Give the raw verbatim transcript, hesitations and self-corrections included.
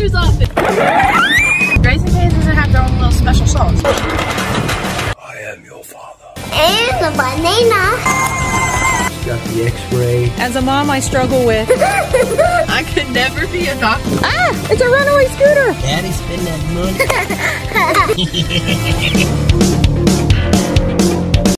doctor's office. Raising Cane's doesn't have their own little special sauce. I am your father. And a banana. Got the x-ray. As a mom, I struggle with. I could never be a doctor. Ah, it's a runaway scooter. Daddy spend that money.